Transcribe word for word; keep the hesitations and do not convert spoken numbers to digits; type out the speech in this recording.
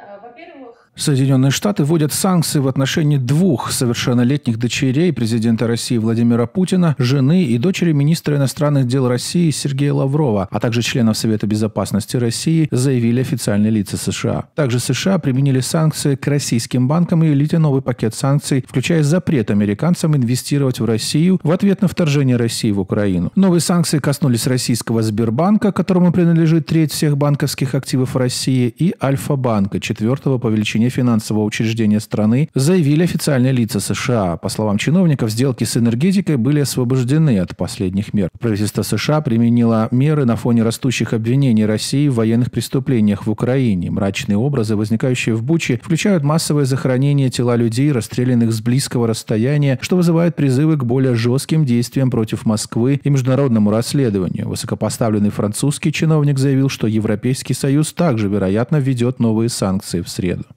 Соединенные Штаты вводят санкции в отношении двух совершеннолетних дочерей президента России Владимира Путина, жены и дочери министра иностранных дел России Сергея Лаврова, а также членов Совета безопасности России, заявили официальные лица США. Также США применили санкции к российским банкам и элите новый пакет санкций, включая запрет американцам инвестировать в Россию в ответ на вторжение России в Украину. Новые санкции коснулись российского Сбербанка, которому принадлежит треть всех банковских активов России, и Альфа-банка, четвертого по величине финансового учреждения страны, заявили официальные лица США. По словам чиновников, сделки с энергетикой были освобождены от последних мер. Правительство США применило меры на фоне растущих обвинений России в военных преступлениях в Украине. Мрачные образы, возникающие в Буче, включают массовое захоронение тела людей, расстрелянных с близкого расстояния, что вызывает призывы к более жестким действиям против Москвы и международному расследованию. Высокопоставленный французский чиновник заявил, что Европейский Союз также, вероятно, введет новые санкции в среду.